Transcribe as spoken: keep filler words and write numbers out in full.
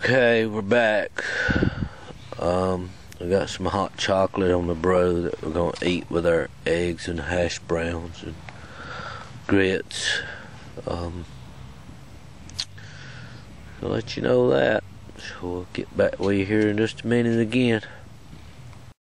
Okay, we're back. Um, we got some hot chocolate on the bro that we're gonna eat with our eggs and hash browns and grits. Um, I'll let you know that. So we'll get back with you here in just a minute again.